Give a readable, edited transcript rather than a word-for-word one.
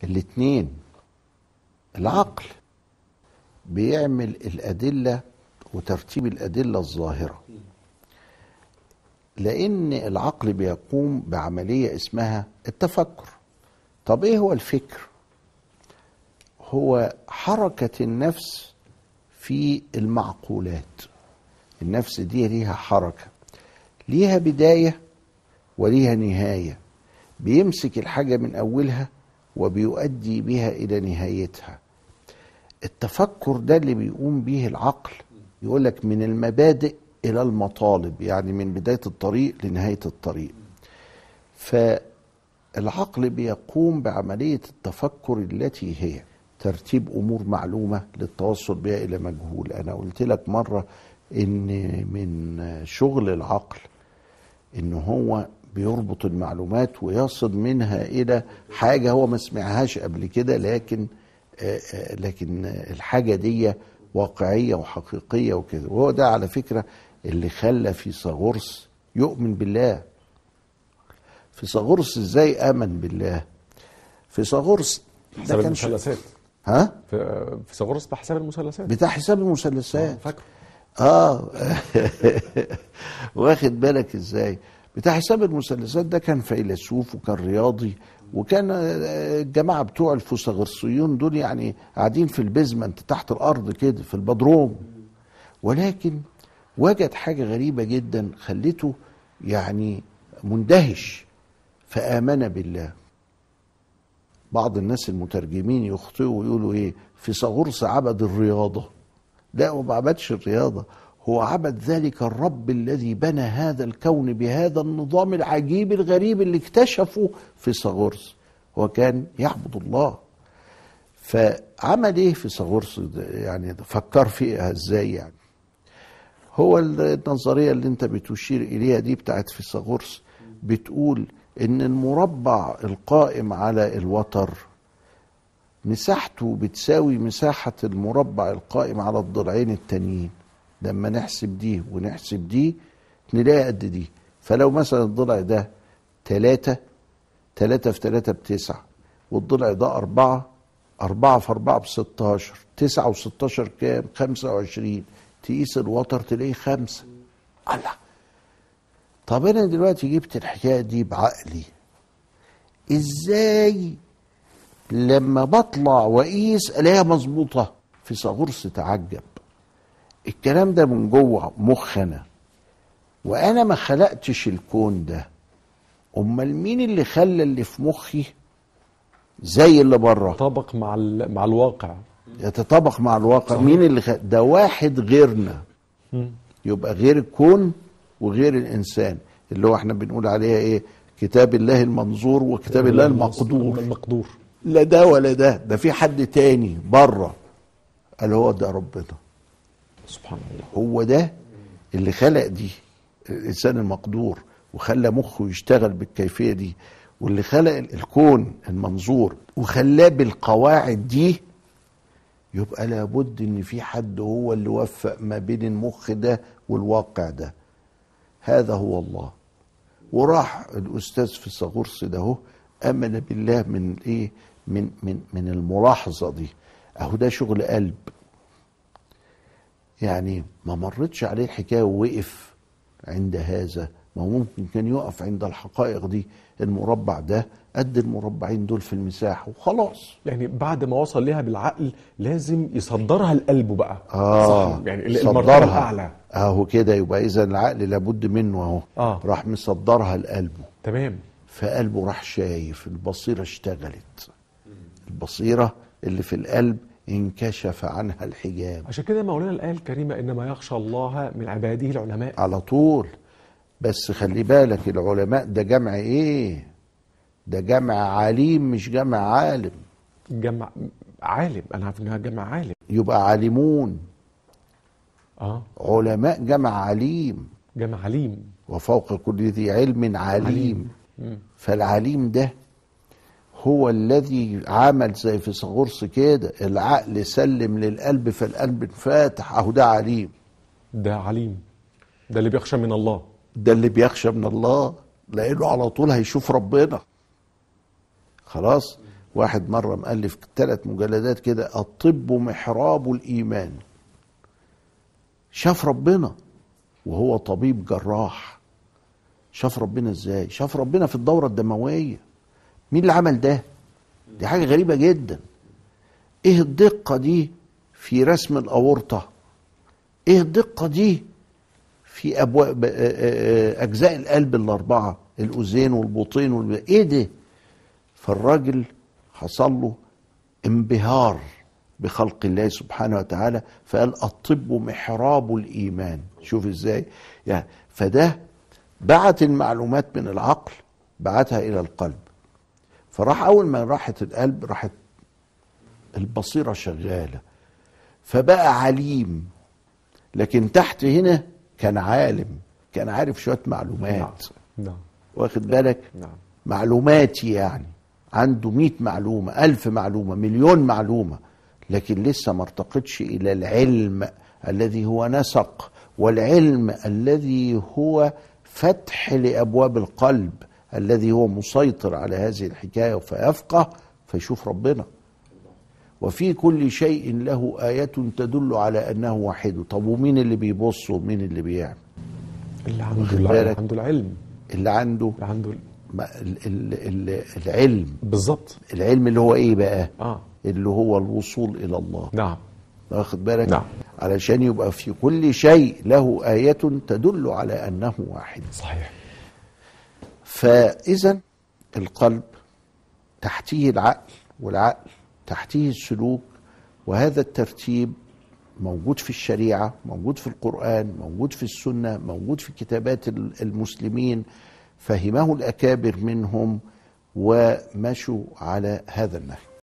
الاتنين. العقل بيعمل الأدلة وترتيب الأدلة الظاهرة، لأن العقل بيقوم بعملية اسمها التفكر. طب إيه هو الفكر؟ هو حركة النفس في المعقولات. النفس دي ليها حركة، ليها بداية وليها نهاية، بيمسك الحاجة من أولها وبيؤدي بها إلى نهايتها. التفكر ده اللي بيقوم به العقل، يقولك من المبادئ إلى المطالب، يعني من بداية الطريق لنهاية الطريق. فالعقل بيقوم بعملية التفكر التي هي ترتيب أمور معلومة للتوصل بها إلى مجهول. أنا قلت لك مرة إن من شغل العقل إن هو بيربط المعلومات ويصل منها إلى حاجة هو ما سمعهاش قبل كده، لكن الحاجة دي واقعية وحقيقية وكده. وهو ده على فكرة اللي خلى فيثاغورس يؤمن بالله. فيثاغورس ازاي آمن بالله؟ فيثاغورس حساب المثلثات. ها؟ فيثاغورس بحساب المثلثات، بتاع حساب المثلثات. فاكره. واخد بالك ازاي؟ بتاع حساب المثلثات ده كان فيلسوف وكان رياضي، وكان الجماعة بتوع الفيثاغورسيون دول يعني قاعدين في البيزمنت تحت الأرض كده في البدروم. ولكن وجد حاجة غريبة جدا خلته يعني مندهش، فآمن بالله. بعض الناس المترجمين يخطئوا ويقولوا ايه؟ فيثاغورس عبد الرياضة. لا، هو ما عبدش الرياضة، هو عبد ذلك الرب الذي بنى هذا الكون بهذا النظام العجيب الغريب اللي اكتشفه فيثاغورس. هو كان يعبد الله. فعمل ايه فيثاغورس؟ يعني فكر فيها ازاي؟ يعني هو النظرية اللي انت بتشير اليها دي بتاعت فيثاغورس بتقول ان المربع القائم على الوتر مساحته بتساوي مساحة المربع القائم على الضلعين التانيين. لما نحسب دي ونحسب دي نلاقي قد دي. فلو مثلا الضلع ده 3 في 3 ب9، والضلع ده 4 في 4 ب16، 9 و16 كام؟ 25. تقيس الوتر تلاقيه 5. الله، طب انا دلوقتي جبت الحكايه دي بعقلي، ازاي لما بطلع واقيس الاقيها مظبوطه؟ فيثاغورس تعجب. الكلام ده من جوه مخنا، وانا ما خلقتش الكون ده. امال مين اللي خلى اللي في مخي زي اللي بره؟ يتطابق مع الواقع. يتطابق مع الواقع. صحيح. مين اللي ده واحد غيرنا. يبقى غير الكون وغير الانسان، اللي هو احنا بنقول عليها ايه؟ كتاب الله المنظور وكتاب الله المقدور. لا ده ولا ده في حد تاني بره، قال هو ده ربنا سبحان الله. هو ده اللي خلق دي الانسان المقدور وخلى مخه يشتغل بالكيفيه دي، واللي خلق الكون المنظور وخلاه بالقواعد دي. يبقى لابد ان في حد هو اللي وفق ما بين المخ ده والواقع ده. هذا هو الله. وراح الاستاذ فيثاغورس ده هو امن بالله من ايه؟ من الملاحظه دي. اهو ده شغل قلب. يعني ما مرتش عليه الحكايه ووقف عند هذا، ما ممكن كان يقف عند الحقائق دي. المربع ده قد المربعين دول في المساحه وخلاص. يعني بعد ما وصل ليها بالعقل لازم يصدرها القلب بقى. صح، يعني المرتبه الاعلى. اهو كده. يبقى اذا العقل لابد منه اهو. راح مصدرها لقلبه. تمام. فقلبه راح شايف، البصيره اشتغلت. البصيره اللي في القلب انكشف عنها الحجاب. عشان كده مولانا الآية الكريمة إنما يخشى الله من عباده العلماء. على طول. بس خلي بالك، العلماء ده جمع ايه؟ ده جمع عليم مش جمع عالم. جمع عالم، انا عارف انها جمع عالم. يبقى عالمون. علماء جمع عليم. جمع عليم. وفوق كل ذي علم عليم. فالعليم ده هو الذي عمل زي فيثاغورس كده، العقل سلم للقلب فالقلب انفتح. اهو ده عليم. ده عليم، ده اللي بيخشى من الله. ده اللي بيخشى من الله، لانه على طول هيشوف ربنا. خلاص. واحد مرة مؤلف 3 مجلدات كده، الطب محراب الإيمان. شاف ربنا وهو طبيب جراح. شاف ربنا ازاي؟ شاف ربنا في الدورة الدموية. مين اللي عمل ده؟ دي حاجة غريبة جدا. ايه الدقة دي في رسم الأورطة؟ ايه الدقة دي في أبواب أجزاء القلب ال4، الأذين والبطين ايه ده؟ فالراجل حصل له انبهار بخلق الله سبحانه وتعالى، فقال الطب محراب الإيمان. شوف ازاي يعني. فده بعت المعلومات من العقل، بعتها إلى القلب. فراح أول ما راحت القلب راحت البصيرة شغالة، فبقى عليم. لكن تحت هنا كان عالم، كان عارف شوية معلومات. نعم. واخد بالك؟ نعم. معلوماتي يعني عنده 100 معلومة، 1000 معلومة، مليون معلومة، لكن لسه ما ارتقتش إلى العلم الذي هو نسق، والعلم الذي هو فتح لأبواب القلب، الذي هو مسيطر على هذه الحكاية، فيفقه فيشوف ربنا. وفي كل شيء له آية تدل على أنه واحد. طب ومين اللي بيبص ومين اللي بيعمل؟ اللي عنده العلم، اللي عنده العلم. بالظبط. العلم اللي هو ايه بقى؟ اللي هو الوصول الى الله. نعم. واخد بالك؟ نعم. علشان يبقى في كل شيء له آية تدل على أنه واحد. صحيح. فإذا القلب تحتيه العقل، والعقل تحتيه السلوك، وهذا الترتيب موجود في الشريعة، موجود في القرآن، موجود في السنة، موجود في كتابات المسلمين، فهمه الأكابر منهم ومشوا على هذا النهج.